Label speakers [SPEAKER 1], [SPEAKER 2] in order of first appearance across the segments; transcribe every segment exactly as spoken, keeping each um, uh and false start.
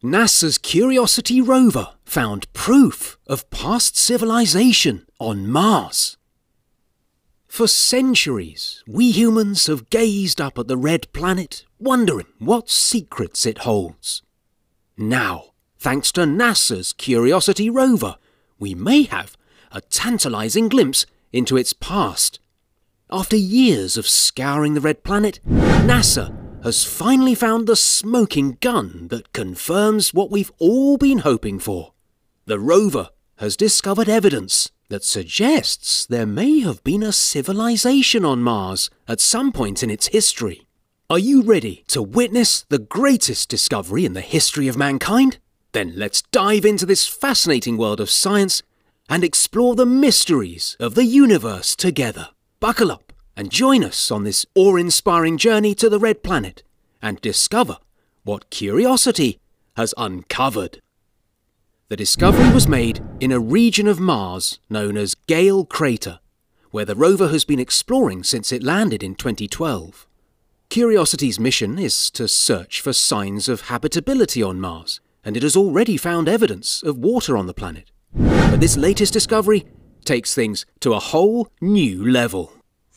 [SPEAKER 1] NASA's Curiosity rover found proof of past civilization on Mars. For centuries, we humans have gazed up at the red planet, wondering what secrets it holds. Now, thanks to NASA's Curiosity rover, we may have a tantalizing glimpse into its past. After years of scouring the red planet, NASA has finally found the smoking gun that confirms what we've all been hoping for. The rover has discovered evidence that suggests there may have been a civilization on Mars at some point in its history. Are you ready to witness the greatest discovery in the history of mankind? Then let's dive into this fascinating world of science and explore the mysteries of the universe together. Buckle up and join us on this awe-inspiring journey to the red planet and discover what Curiosity has uncovered. The discovery was made in a region of Mars known as Gale Crater, where the rover has been exploring since it landed in twenty twelve. Curiosity's mission is to search for signs of habitability on Mars, and it has already found evidence of water on the planet. But this latest discovery takes things to a whole new level.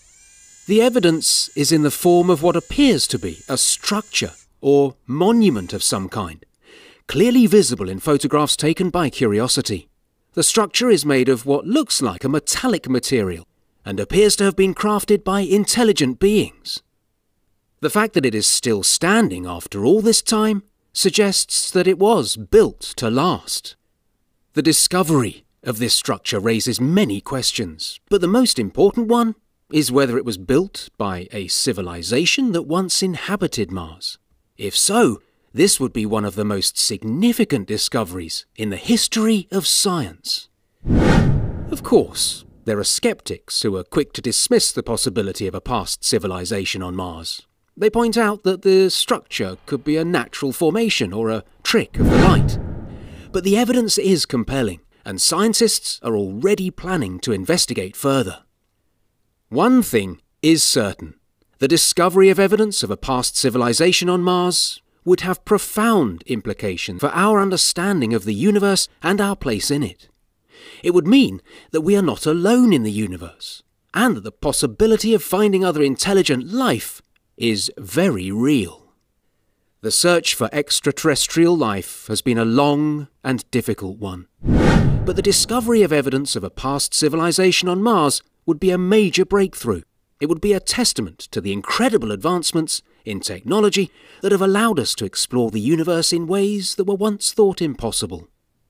[SPEAKER 1] The evidence is in the form of what appears to be a structure or monument of some kind, clearly visible in photographs taken by Curiosity. The structure is made of what looks like a metallic material and appears to have been crafted by intelligent beings. The fact that it is still standing after all this time suggests that it was built to last. The discovery of this structure raises many questions, but the most important one is whether it was built by a civilization that once inhabited Mars. If so, this would be one of the most significant discoveries in the history of science. Of course, there are skeptics who are quick to dismiss the possibility of a past civilization on Mars. They point out that the structure could be a natural formation or a trick of the light. But the evidence is compelling, and scientists are already planning to investigate further. One thing is certain: the discovery of evidence of a past civilization on Mars would have profound implications for our understanding of the universe and our place in it. It would mean that we are not alone in the universe, and that the possibility of finding other intelligent life is very real. The search for extraterrestrial life has been a long and difficult one, but the discovery of evidence of a past civilization on Mars would be a major breakthrough. It would be a testament to the incredible advancements in technology that have allowed us to explore the universe in ways that were once thought impossible.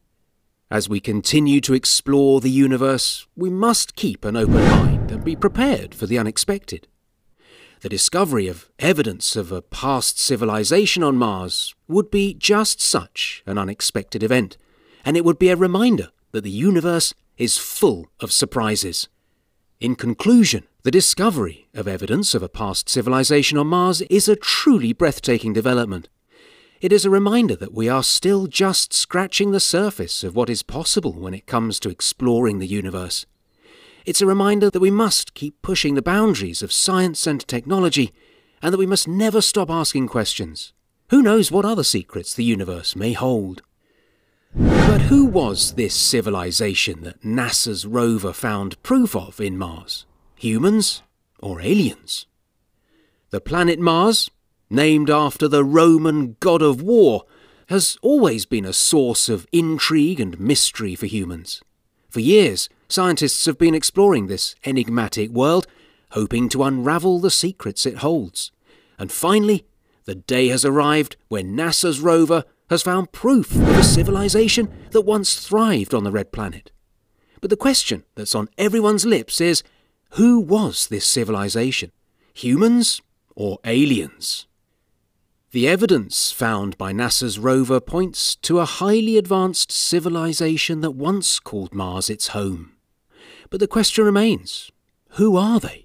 [SPEAKER 1] As we continue to explore the universe, we must keep an open mind and be prepared for the unexpected. The discovery of evidence of a past civilization on Mars would be just such an unexpected event, and it would be a reminder that the universe is full of surprises. In conclusion, the discovery of evidence of a past civilization on Mars is a truly breathtaking development. It is a reminder that we are still just scratching the surface of what is possible when it comes to exploring the universe. It's a reminder that we must keep pushing the boundaries of science and technology, and that we must never stop asking questions. Who knows what other secrets the universe may hold? But who was this civilization that NASA's rover found proof of in Mars? Humans or aliens? The planet Mars, named after the Roman god of war, has always been a source of intrigue and mystery for humans. For years, scientists have been exploring this enigmatic world, hoping to unravel the secrets it holds. And finally, the day has arrived when NASA's rover has found proof of a civilization that once thrived on the red planet. But the question that's on everyone's lips is, who was this civilization? Humans or aliens? The evidence found by NASA's rover points to a highly advanced civilization that once called Mars its home. But the question remains, who are they?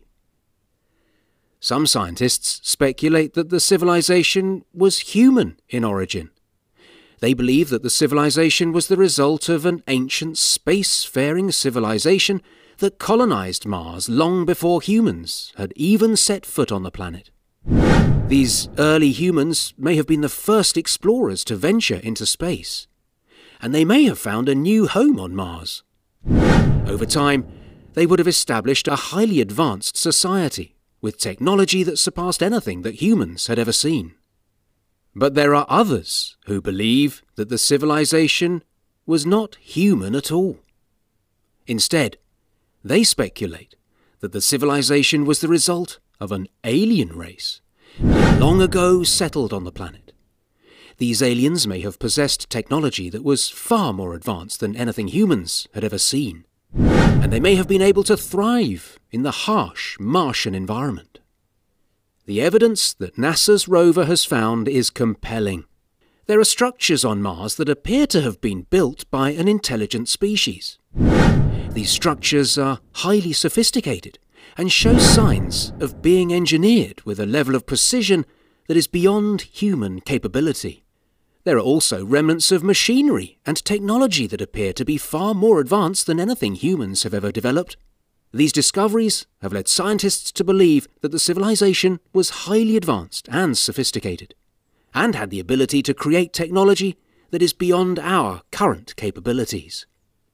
[SPEAKER 1] Some scientists speculate that the civilization was human in origin. They believe that the civilization was the result of an ancient space-faring civilization that colonized Mars long before humans had even set foot on the planet. These early humans may have been the first explorers to venture into space, and they may have found a new home on Mars. Over time, they would have established a highly advanced society with technology that surpassed anything that humans had ever seen. But there are others who believe that the civilization was not human at all. Instead, they speculate that the civilization was the result of an alien race that had long ago settled on the planet. These aliens may have possessed technology that was far more advanced than anything humans had ever seen, and they may have been able to thrive in the harsh Martian environment. The evidence that NASA's rover has found is compelling. There are structures on Mars that appear to have been built by an intelligent species. These structures are highly sophisticated and show signs of being engineered with a level of precision that is beyond human capability. There are also remnants of machinery and technology that appear to be far more advanced than anything humans have ever developed. These discoveries have led scientists to believe that the civilization was highly advanced and sophisticated, and had the ability to create technology that is beyond our current capabilities.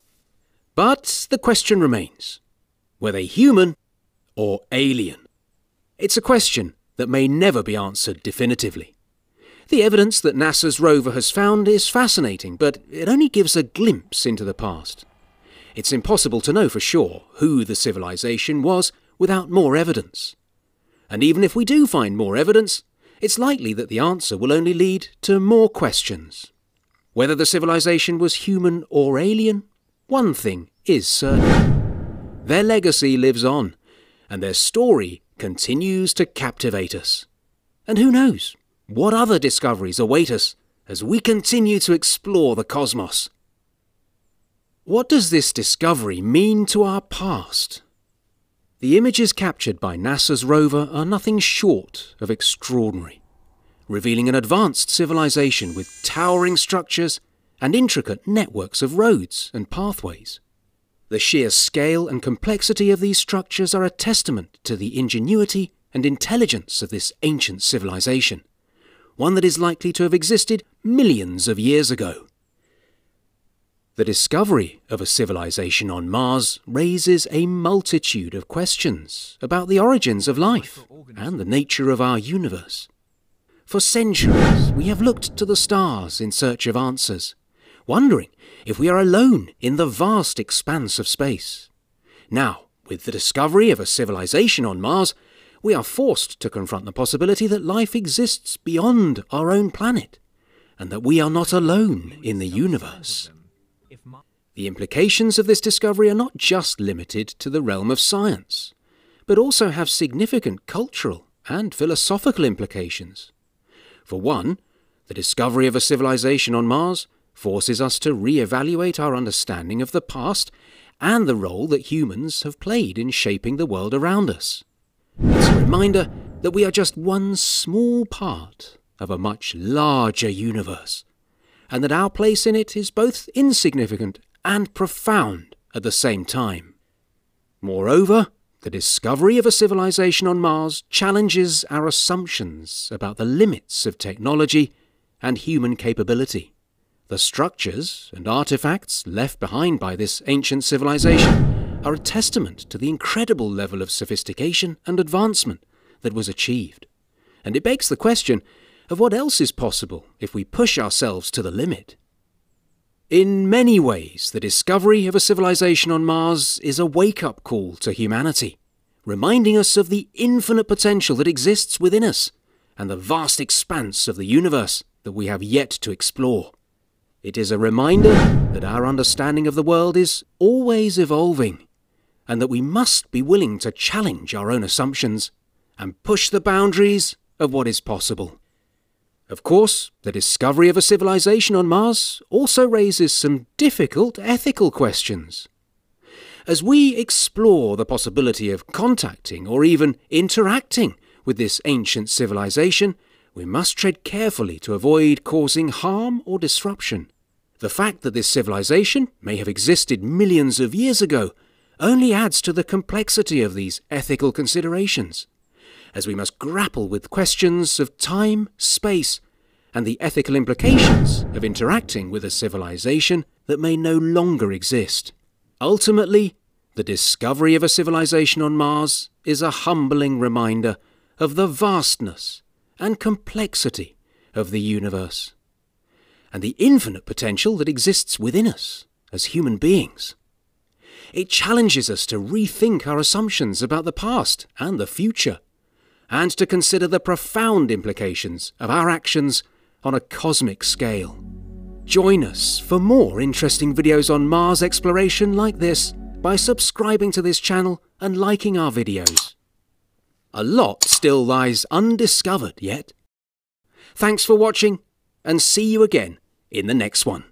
[SPEAKER 1] But the question remains, were they human or alien? It's a question that may never be answered definitively. The evidence that NASA's rover has found is fascinating, but it only gives a glimpse into the past. It's impossible to know for sure who the civilization was without more evidence. And even if we do find more evidence, it's likely that the answer will only lead to more questions. Whether the civilization was human or alien, one thing is certain. Their legacy lives on, and their story continues to captivate us. And who knows what other discoveries await us as we continue to explore the cosmos. What does this discovery mean to our past? The images captured by NASA's rover are nothing short of extraordinary, revealing an advanced civilization with towering structures and intricate networks of roads and pathways. The sheer scale and complexity of these structures are a testament to the ingenuity and intelligence of this ancient civilization, one that is likely to have existed millions of years ago. The discovery of a civilization on Mars raises a multitude of questions about the origins of life and the nature of our universe. For centuries, we have looked to the stars in search of answers, wondering if we are alone in the vast expanse of space. Now, with the discovery of a civilization on Mars, we are forced to confront the possibility that life exists beyond our own planet, and that we are not alone in the universe. The implications of this discovery are not just limited to the realm of science, but also have significant cultural and philosophical implications. For one, the discovery of a civilization on Mars forces us to re-evaluate our understanding of the past and the role that humans have played in shaping the world around us. It's a reminder that we are just one small part of a much larger universe, and that our place in it is both insignificant and profound at the same time. Moreover, the discovery of a civilization on Mars challenges our assumptions about the limits of technology and human capability. The structures and artifacts left behind by this ancient civilization are a testament to the incredible level of sophistication and advancement that was achieved. And it begs the question of what else is possible if we push ourselves to the limit. In many ways, the discovery of a civilization on Mars is a wake-up call to humanity, reminding us of the infinite potential that exists within us and the vast expanse of the universe that we have yet to explore. It is a reminder that our understanding of the world is always evolving, and that we must be willing to challenge our own assumptions and push the boundaries of what is possible. Of course, the discovery of a civilization on Mars also raises some difficult ethical questions. As we explore the possibility of contacting or even interacting with this ancient civilization, we must tread carefully to avoid causing harm or disruption. The fact that this civilization may have existed millions of years ago only adds to the complexity of these ethical considerations. as we must grapple with questions of time, space, and the ethical implications of interacting with a civilization that may no longer exist. Ultimately, the discovery of a civilization on Mars is a humbling reminder of the vastness and complexity of the universe, and the infinite potential that exists within us as human beings. It challenges us to rethink our assumptions about the past and the future, and to consider the profound implications of our actions on a cosmic scale. Join us for more interesting videos on Mars exploration like this by subscribing to this channel and liking our videos. A lot still lies undiscovered yet. Thanks for watching, and see you again in the next one.